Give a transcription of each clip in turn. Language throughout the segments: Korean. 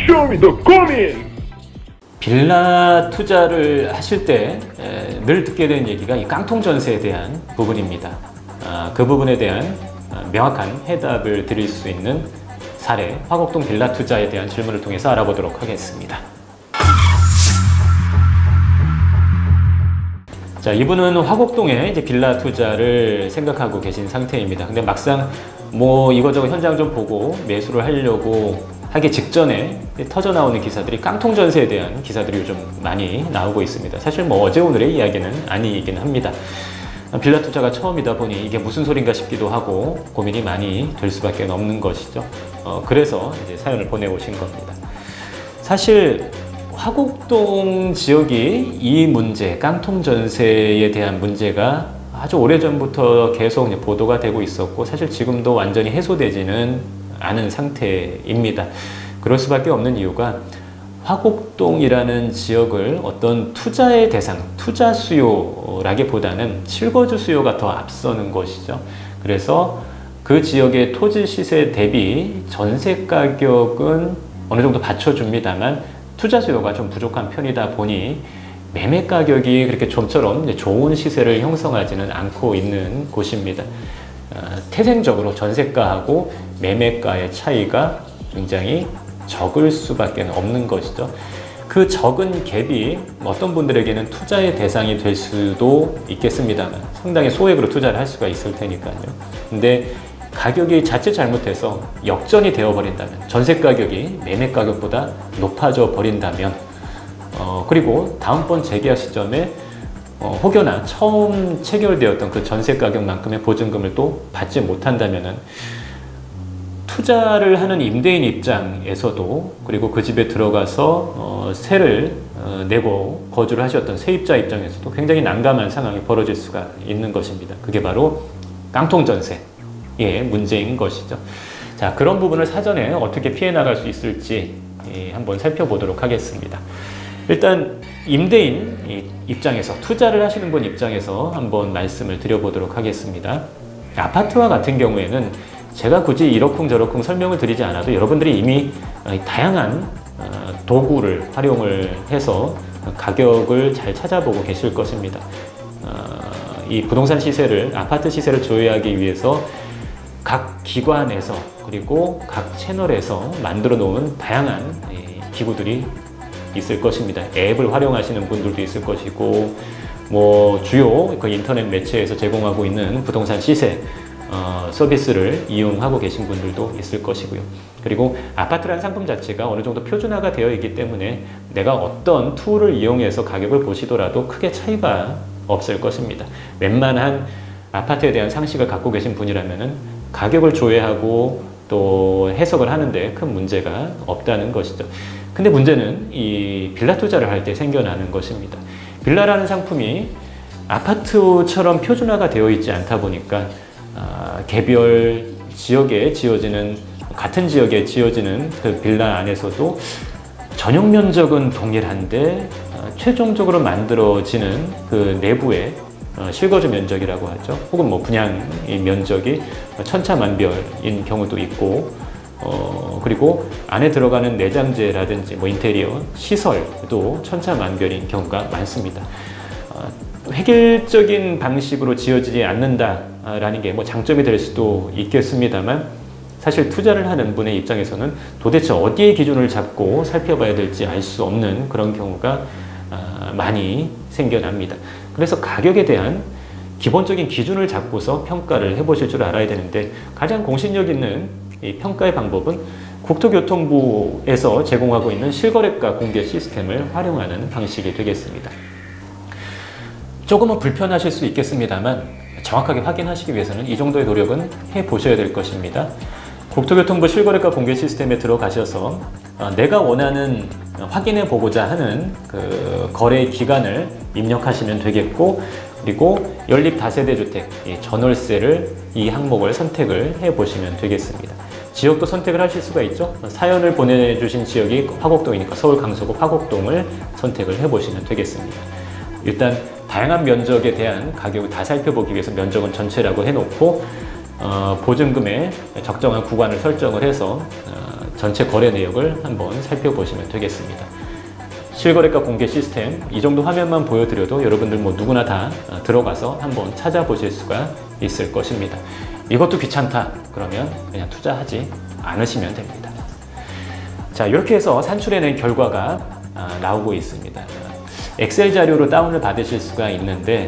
쇼미더 고민! 빌라 투자를 하실 때 늘 듣게 되는 얘기가 이 깡통 전세에 대한 부분입니다. 그 부분에 대한 명확한 해답을 드릴 수 있는 사례, 화곡동 빌라 투자에 대한 질문을 통해서 알아보도록 하겠습니다. 자, 이분은 화곡동에 이제 빌라 투자를 생각하고 계신 상태입니다. 근데 막상 뭐 이거저거 현장 좀 보고 매수를 하려고 하기 직전에 터져 나오는 기사들이 깡통 전세에 대한 기사들이 요즘 많이 나오고 있습니다. 사실 뭐 어제 오늘의 이야기는 아니긴 합니다. 빌라 투자가 처음이다 보니 이게 무슨 소린가 싶기도 하고 고민이 많이 될 수밖에 없는 것이죠. 그래서 이제 사연을 보내오신 겁니다. 사실 화곡동 지역이 이 문제, 깡통 전세에 대한 문제가 아주 오래전부터 계속 보도가 되고 있었고 사실 지금도 완전히 해소되지는 않은 상태입니다. 그럴 수밖에 없는 이유가 화곡동이라는 지역을 어떤 투자의 대상, 투자 수요라기보다는 실거주 수요가 더 앞서는 것이죠. 그래서 그 지역의 토지 시세 대비 전세 가격은 어느 정도 받쳐줍니다만 투자 수요가 좀 부족한 편이다 보니 매매 가격이 그렇게 좀처럼 좋은 시세를 형성하지는 않고 있는 곳입니다. 태생적으로 전세가하고 매매가의 차이가 굉장히 적을 수밖에 없는 것이죠. 그 적은 갭이 어떤 분들에게는 투자의 대상이 될 수도 있겠습니다만 상당히 소액으로 투자를 할 수가 있을 테니까요. 근데 가격이 자칫 잘못해서 역전이 되어버린다면, 전세 가격이 매매 가격보다 높아져 버린다면, 그리고 다음번 재계약 시점에 혹여나 처음 체결되었던 그 전세 가격만큼의 보증금을 또 받지 못한다면은 투자를 하는 임대인 입장에서도, 그리고 그 집에 들어가서 세를 내고 거주를 하셨던 세입자 입장에서도 굉장히 난감한 상황이 벌어질 수가 있는 것입니다. 그게 바로 깡통 전세의 문제인 것이죠. 자, 그런 부분을 사전에 어떻게 피해 나갈 수 있을지 한번 살펴보도록 하겠습니다. 일단 임대인 입장에서, 투자를 하시는 분 입장에서 한번 말씀을 드려보도록 하겠습니다. 아파트와 같은 경우에는 제가 굳이 이러쿵저러쿵 설명을 드리지 않아도 여러분들이 이미 다양한 도구를 활용을 해서 가격을 잘 찾아보고 계실 것입니다. 이 부동산 시세를, 아파트 시세를 조회하기 위해서 각 기관에서 그리고 각 채널에서 만들어 놓은 다양한 기구들이 있을 것입니다. 앱을 활용하시는 분들도 있을 것이고, 뭐 주요 그 인터넷 매체에서 제공하고 있는 부동산 시세 서비스를 이용하고 계신 분들도 있을 것이고요. 그리고 아파트라는 상품 자체가 어느 정도 표준화가 되어 있기 때문에 내가 어떤 툴을 이용해서 가격을 보시더라도 크게 차이가 없을 것입니다. 웬만한 아파트에 대한 상식을 갖고 계신 분이라면은 가격을 조회하고 또 해석을 하는데 큰 문제가 없다는 것이죠. 근데 문제는 이 빌라 투자를 할 때 생겨나는 것입니다. 빌라라는 상품이 아파트처럼 표준화가 되어 있지 않다 보니까 개별 지역에 지어지는, 같은 지역에 지어지는 그 빌라 안에서도 전용 면적은 동일한데 최종적으로 만들어지는 그 내부의 실거주 면적이라고 하죠. 혹은 뭐 분양 면적이 천차만별인 경우도 있고, 그리고 안에 들어가는 내장재라든지 뭐 인테리어 시설도 천차만별인 경우가 많습니다. 획일적인 방식으로 지어지지 않는다라는 게 뭐 장점이 될 수도 있겠습니다만, 사실 투자를 하는 분의 입장에서는 도대체 어디에 기준을 잡고 살펴봐야 될지 알 수 없는 그런 경우가 많이 생겨납니다. 그래서 가격에 대한 기본적인 기준을 잡고서 평가를 해보실 줄 알아야 되는데, 가장 공신력 있는 이 평가의 방법은 국토교통부에서 제공하고 있는 실거래가 공개 시스템을 활용하는 방식이 되겠습니다. 조금은 불편하실 수 있겠습니다만 정확하게 확인하시기 위해서는 이 정도의 노력은 해보셔야 될 것입니다. 국토교통부 실거래가 공개 시스템에 들어가셔서 내가 원하는, 확인해 보고자 하는 그 거래 기간을 입력하시면 되겠고, 그리고 연립 다세대 주택, 이 전월세를, 이 항목을 선택을 해 보시면 되겠습니다. 지역도 선택을 하실 수가 있죠. 사연을 보내주신 지역이 화곡동이니까 서울 강서구 화곡동을 선택을 해 보시면 되겠습니다. 일단 다양한 면적에 대한 가격을 다 살펴보기 위해서 면적은 전체라고 해놓고 보증금의 적정한 구간을 설정을 해서 전체 거래 내역을 한번 살펴보시면 되겠습니다. 실거래가 공개 시스템, 이 정도 화면만 보여드려도 여러분들 뭐 누구나 다 들어가서 한번 찾아보실 수가 있을 것입니다. 이것도 귀찮다 그러면 그냥 투자하지 않으시면 됩니다. 자, 이렇게 해서 산출해낸 결과가 나오고 있습니다. 엑셀 자료로 다운을 받으실 수가 있는데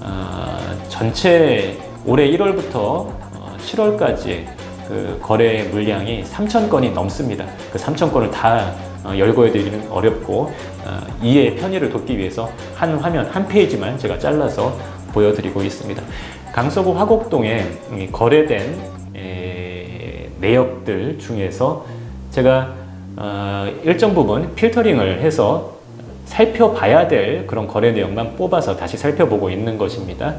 전체 올해 1월부터 7월까지 그 거래 물량이 3,000건이 넘습니다. 그 3,000건을 다 열거해드리기는 어렵고 이해 편의를 돕기 위해서 한 화면, 한 페이지만 제가 잘라서 보여드리고 있습니다. 강서구 화곡동에 거래된 내역들 중에서 제가 일정 부분 필터링을 해서 살펴봐야 될 그런 거래 내용만 뽑아서 다시 살펴보고 있는 것입니다.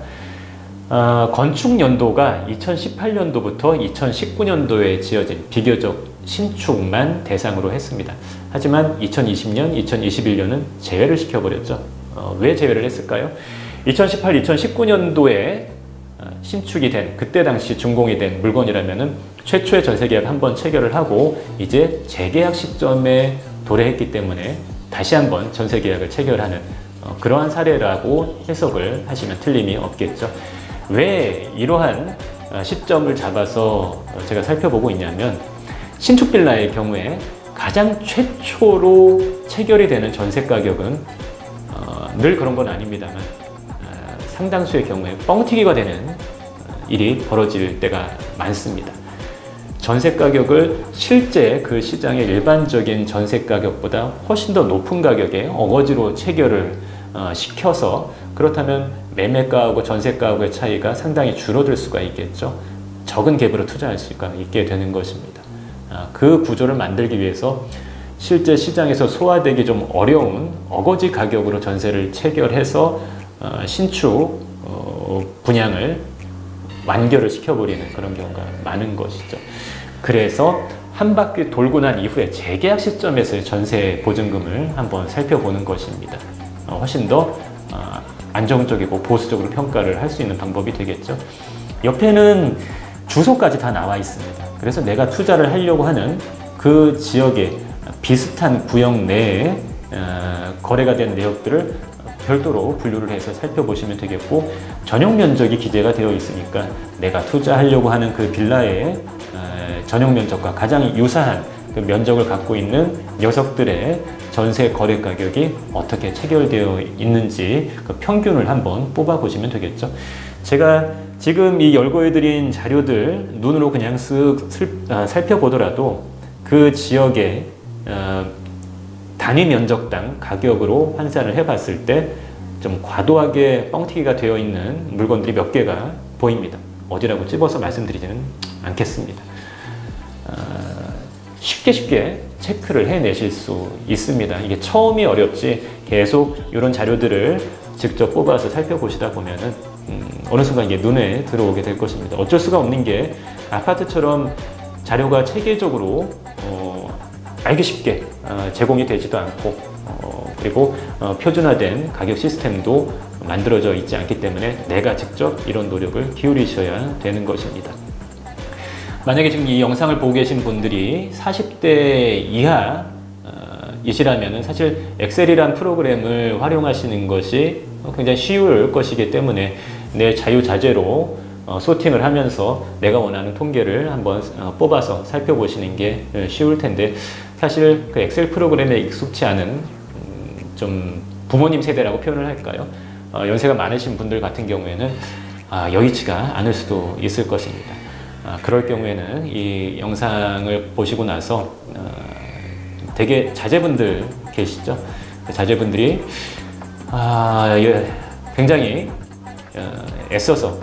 건축 연도가 2018년도부터 2019년도에 지어진 비교적 신축만 대상으로 했습니다. 하지만 2020년, 2021년은 제외를 시켜버렸죠. 왜 제외를 했을까요? 2018, 2019년도에 신축이 된, 그때 당시 준공이 된 물건이라면은 최초의 전세계약 한번 체결을 하고 이제 재계약 시점에 도래했기 때문에 다시 한번 전세계약을 체결하는 그러한 사례라고 해석을 하시면 틀림이 없겠죠. 왜 이러한 시점을 잡아서 제가 살펴보고 있냐면 신축 빌라의 경우에 가장 최초로 체결이 되는 전세 가격은 늘 그런 건 아닙니다만 상당수의 경우에 뻥튀기가 되는 일이 벌어질 때가 많습니다. 전세 가격을 실제 그 시장의 일반적인 전세 가격보다 훨씬 더 높은 가격에 어거지로 체결을 시켜서 그렇다면 매매가하고 전세가하고의 차이가 상당히 줄어들 수가 있겠죠. 적은 갭으로 투자할 수가 있게 되는 것입니다. 그 구조를 만들기 위해서 실제 시장에서 소화되기 좀 어려운 어거지 가격으로 전세를 체결해서 신축 분양을 완결을 시켜버리는 그런 경우가 많은 것이죠. 그래서 한 바퀴 돌고 난 이후에 재계약 시점에서의 전세 보증금을 한번 살펴보는 것입니다. 훨씬 더 안정적이고 보수적으로 평가를 할 수 있는 방법이 되겠죠. 옆에는 주소까지 다 나와 있습니다. 그래서 내가 투자를 하려고 하는 그 지역의 비슷한 구역 내에 거래가 된 내역들을 별도로 분류를 해서 살펴보시면 되겠고, 전용 면적이 기재가 되어 있으니까 내가 투자하려고 하는 그 빌라의 전용 면적과 가장 유사한 그 면적을 갖고 있는 녀석들의 전세 거래 가격이 어떻게 체결되어 있는지 그 평균을 한번 뽑아 보시면 되겠죠. 제가 지금 이 열거해드린 자료들 눈으로 그냥 쓱 살펴보더라도 그 지역의 단위 면적당 가격으로 환산을 해봤을 때 좀 과도하게 뻥튀기가 되어 있는 물건들이 몇 개가 보입니다. 어디라고 찝어서 말씀드리지는 않겠습니다. 쉽게 체크를 해내실 수 있습니다. 이게 처음이 어렵지 계속 이런 자료들을 직접 뽑아서 살펴보시다 보면은 어느 순간 이게 눈에 들어오게 될 것입니다. 어쩔 수가 없는 게 아파트처럼 자료가 체계적으로 알기 쉽게 제공이 되지도 않고 그리고 표준화된 가격 시스템도 만들어져 있지 않기 때문에 내가 직접 이런 노력을 기울이셔야 되는 것입니다. 만약에 지금 이 영상을 보고 계신 분들이 40대 이하이시라면 사실 엑셀이란 프로그램을 활용하시는 것이 굉장히 쉬울 것이기 때문에 내 자유자재로 소팅을 하면서 내가 원하는 통계를 한번 뽑아서 살펴보시는 게 쉬울 텐데, 사실 그 엑셀 프로그램에 익숙치 않은 좀 부모님 세대라고 표현을 할까요? 연세가 많으신 분들 같은 경우에는 여의치가 않을 수도 있을 것입니다. 그럴 경우에는 이 영상을 보시고 나서 되게 자제분들 계시죠? 자제분들이 굉장히 애써서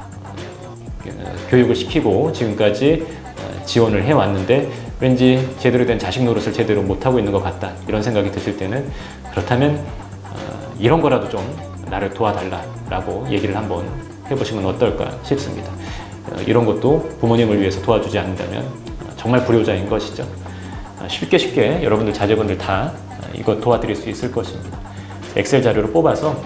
교육을 시키고 지금까지 지원을 해왔는데 왠지 제대로 된 자식 노릇을 제대로 못하고 있는 것 같다, 이런 생각이 드실 때는 그렇다면 이런 거라도 좀 나를 도와달라고 얘기를 한번 해보시면 어떨까 싶습니다. 이런 것도 부모님을 위해서 도와주지 않는다면 정말 불효자인 것이죠. 쉽게 여러분들 자제분들 다 이거 도와드릴 수 있을 것입니다. 엑셀 자료를 뽑아서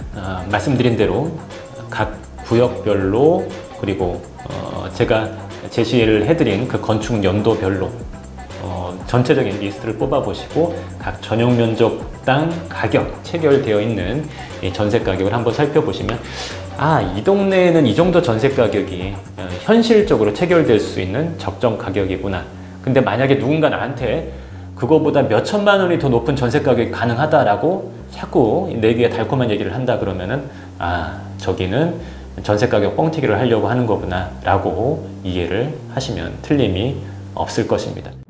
말씀드린 대로 각 구역별로, 그리고 제가 제시를 해드린 그 건축 연도별로 전체적인 리스트를 뽑아보시고 각 전용 면적당 가격 체결되어 있는 이 전세 가격을 한번 살펴보시면 이 동네에는 이 정도 전세 가격이 현실적으로 체결될 수 있는 적정 가격이구나. 근데 만약에 누군가 나한테 그거보다 몇 천만 원이 더 높은 전세 가격이 가능하다라고 자꾸 내기에 달콤한 얘기를 한다 그러면은 저기는 전세 가격 뻥튀기를 하려고 하는 거구나 라고 이해를 하시면 틀림이 없을 것입니다.